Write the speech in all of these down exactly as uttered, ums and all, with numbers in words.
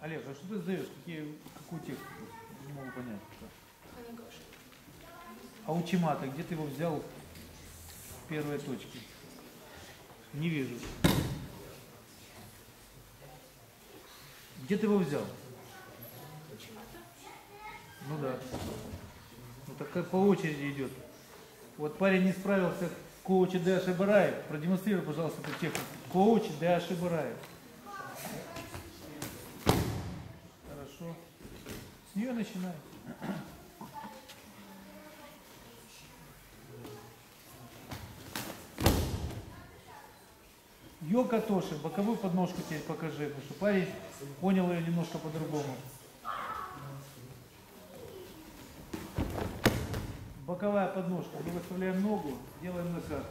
Олег, а что ты сдаешь? Какие, какую технику? Не могу понять. А у Чимата, где ты его взял в первой точке? Не вижу. Где ты его взял? Ну да. Ну так как по очереди идет. Вот парень не справился, коуч Д. Ашибараев. Продемонстрируй, пожалуйста, эту технику. Коуч Д. Ашибараев. Хорошо. С нее начинаем. Йока Тоши, боковую подножку теперь покажи, потому что парень понял ее немножко по-другому. Боковая подножка. Мы выставляем ногу, делаем накат.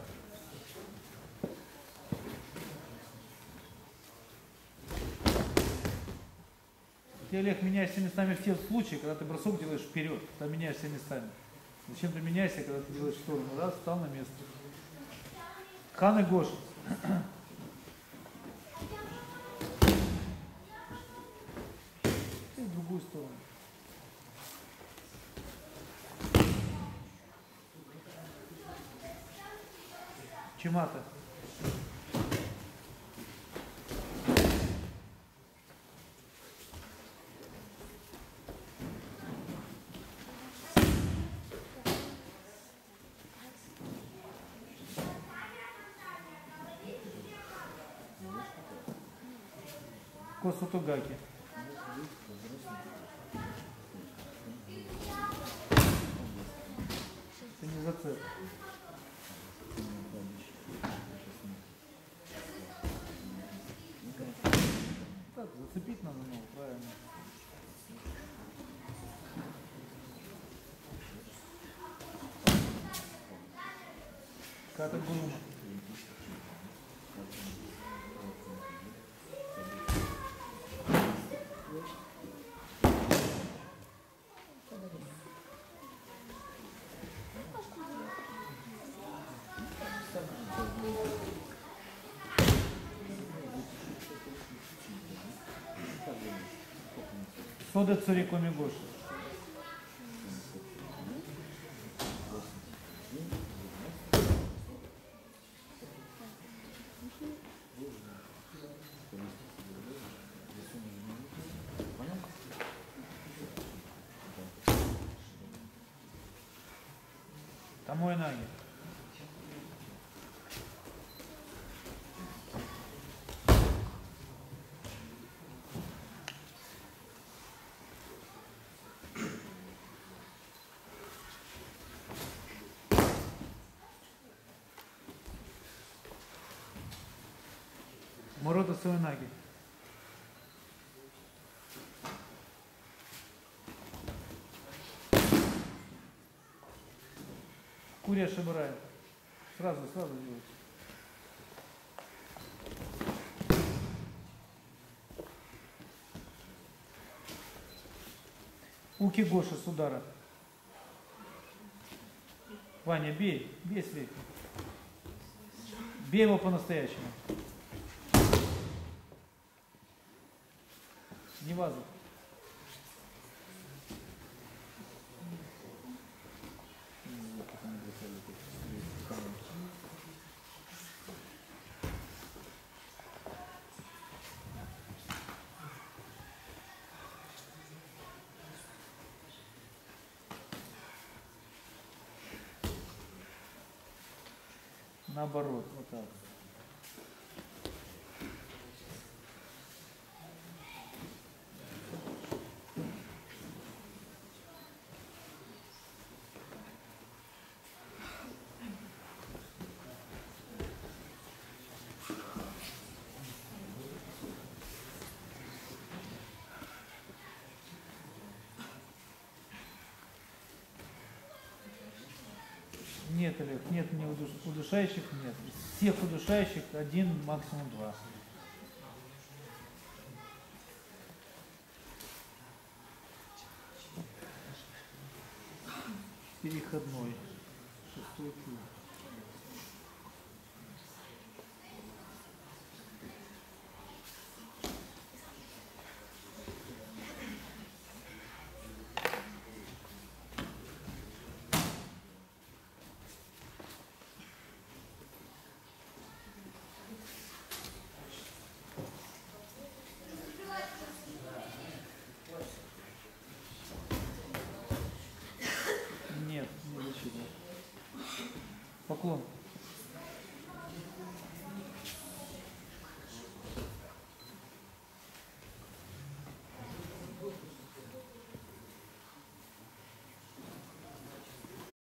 Ты, Олег, меняешься местами в те случаи, когда ты бросок делаешь вперед, там меняешься местами. Зачем ты меняешься, когда ты делаешь в сторону? Раз, встал на место. Хан и Гоша. И в другую сторону. Чимата. Косутугаки. Это не зацеп. Так, зацепить надо, ну, правильно. Ката Гурума. Сода Цурикоми Гоши. Тамой Наги. Морота Суэнаги. Курия Шибараев. Сразу, сразу делайте. Уки Гоша с удара. Ваня, бей, бей сверху. Бей его по-настоящему. Не вазу. Наоборот, вот так. Нет, Олег, нет, не удуш... удушающих нет. Из всех удушающих один, максимум два. Переходной. Шестой круг. поклон.